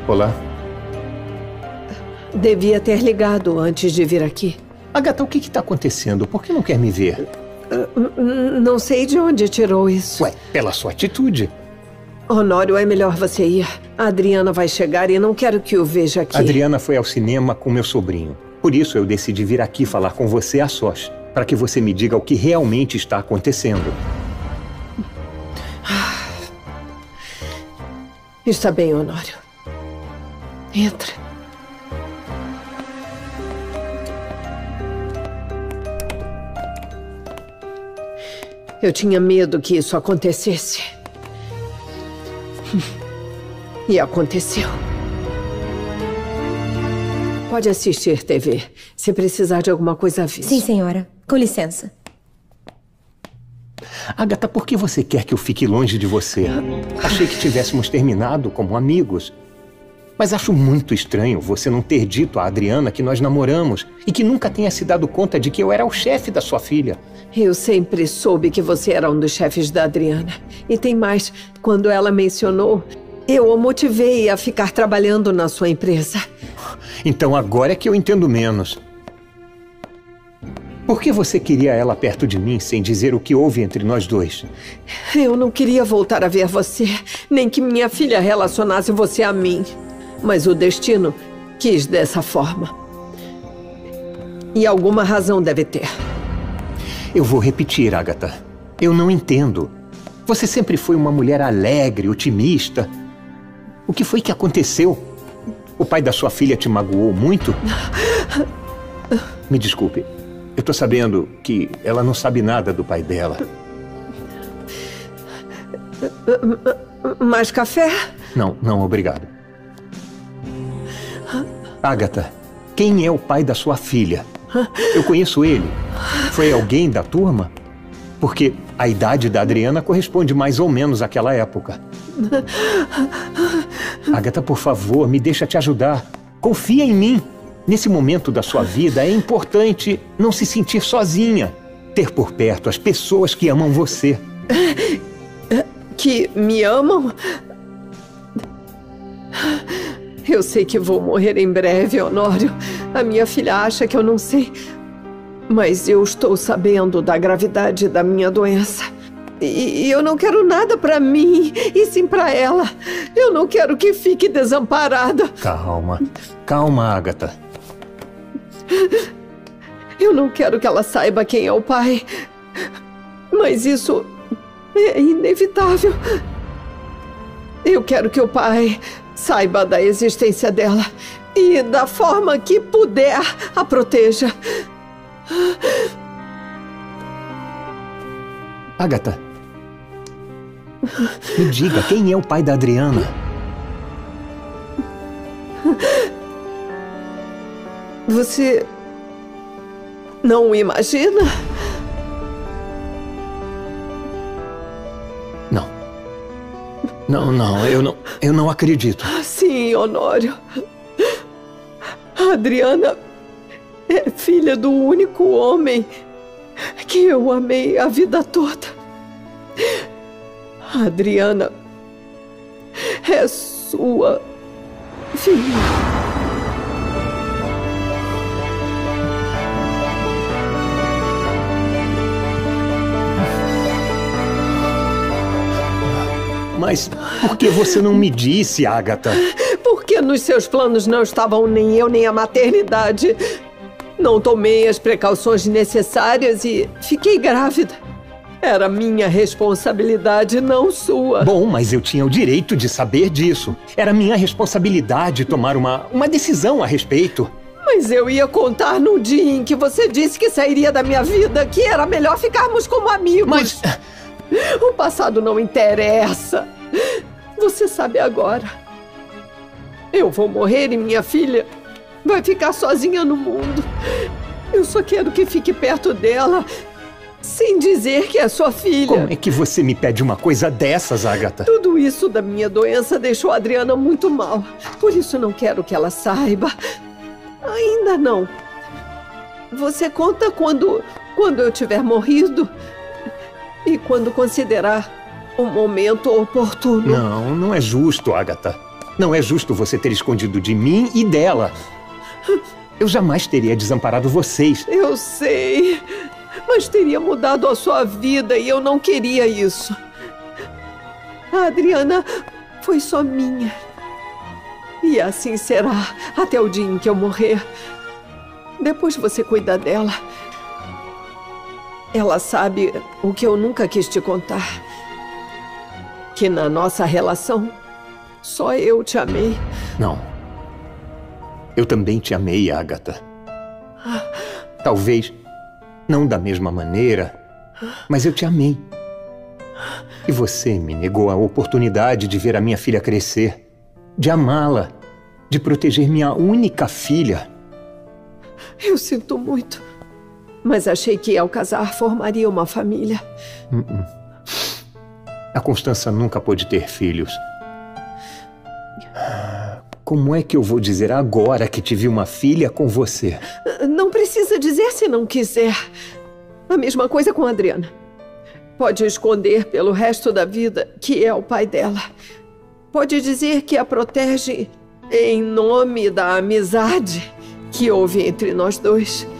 Olá. Devia ter ligado antes de vir aqui. Agatha, o que está acontecendo? Por que não quer me ver? Não sei de onde tirou isso. Ué, pela sua atitude. Honório, é melhor você ir. A Adriana vai chegar e não quero que o veja aqui. A Adriana foi ao cinema com meu sobrinho. Por isso eu decidi vir aqui falar com você a sós, para que você me diga o que realmente está acontecendo. Está bem, Honório. Entra. Eu tinha medo que isso acontecesse. E aconteceu. Pode assistir TV. Se precisar de alguma coisa, avise. Sim, senhora. Com licença. Agatha, por que você quer que eu fique longe de você? Achei que tivéssemos terminado como amigos. Mas acho muito estranho você não ter dito à Adriana que nós namoramos e que nunca tenha se dado conta de que eu era o chefe da sua filha. Eu sempre soube que você era um dos chefes da Adriana. E tem mais, quando ela mencionou, eu o motivei a ficar trabalhando na sua empresa. Então agora é que eu entendo menos. Por que você queria ela perto de mim sem dizer o que houve entre nós dois? Eu não queria voltar a ver você, nem que minha filha relacionasse você a mim. Mas o destino quis dessa forma. E alguma razão deve ter. Eu vou repetir, Agatha. Eu não entendo. Você sempre foi uma mulher alegre, otimista. O que foi que aconteceu? O pai da sua filha te magoou muito? Me desculpe. Eu tô sabendo que ela não sabe nada do pai dela. Mais café? Não, obrigado. Agatha, quem é o pai da sua filha? Eu conheço ele. Foi alguém da turma? Porque a idade da Adriana corresponde mais ou menos àquela época. Agatha, por favor, me deixa te ajudar. Confia em mim. Nesse momento da sua vida é importante não se sentir sozinha. Ter por perto as pessoas que amam você. Que me amam? Eu sei que vou morrer em breve, Honório. A minha filha acha que eu não sei. Mas eu estou sabendo da gravidade da minha doença. E eu não quero nada pra mim, e sim pra ela. Eu não quero que fique desamparada. Calma, Agatha. Eu não quero que ela saiba quem é o pai. Mas isso é inevitável. Eu quero que o pai saiba da existência dela e da forma que puder a proteja. Agatha, me diga, quem é o pai da Adriana? Você não imagina? Não, eu não acredito. Sim, Honório. A Adriana é filha do único homem que eu amei a vida toda. A Adriana é sua filha. Mas por que você não me disse, Agatha? Porque nos seus planos não estavam nem eu, nem a maternidade. Não tomei as precauções necessárias e fiquei grávida. Era minha responsabilidade, não sua. Bom, mas eu tinha o direito de saber disso. Era minha responsabilidade tomar uma decisão a respeito. Mas eu ia contar no dia em que você disse que sairia da minha vida, que era melhor ficarmos como amigos. Mas... o passado não interessa. Você sabe agora. Eu vou morrer e minha filha vai ficar sozinha no mundo. Eu só quero que fique perto dela, sem dizer que é sua filha. Como é que você me pede uma coisa dessas, Agatha? Tudo isso da minha doença deixou a Adriana muito mal. Por isso não quero que ela saiba. Ainda não. Você conta quando eu tiver morrido e quando considerar um momento oportuno. Não é justo, Agatha. Não é justo você ter escondido de mim e dela. Eu jamais teria desamparado vocês. Eu sei, mas teria mudado a sua vida e eu não queria isso. A Adriana foi só minha. E assim será até o dia em que eu morrer. Depois você cuida dela. Ela sabe o que eu nunca quis te contar. Que na nossa relação, só eu te amei. Não. Eu também te amei, Agatha. Talvez não da mesma maneira, mas eu te amei. E você me negou a oportunidade de ver a minha filha crescer, de amá-la, de proteger minha única filha. Eu sinto muito, mas achei que ao casar formaria uma família. A Constança nunca pôde ter filhos. Como é que eu vou dizer agora que tive uma filha com você? Não precisa dizer se não quiser. A mesma coisa com a Adriana. Pode esconder pelo resto da vida que é o pai dela. Pode dizer que a protege em nome da amizade que houve entre nós dois.